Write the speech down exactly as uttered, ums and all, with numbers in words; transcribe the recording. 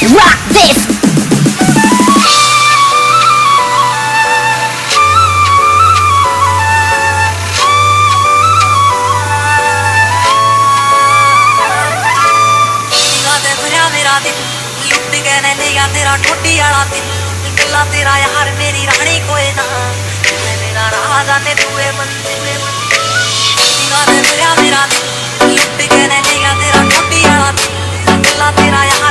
rock this. मेरा दिल लुट के ने लिया तेरा ठोडी वाला दिल दिला तेरा यार मेरी रानी कोई ना मेरा राजा ने दुए बंदे दिला दे मेरा दिल लुट के ने लिया तेरा ठोडी वाला दिल दिला तेरा यार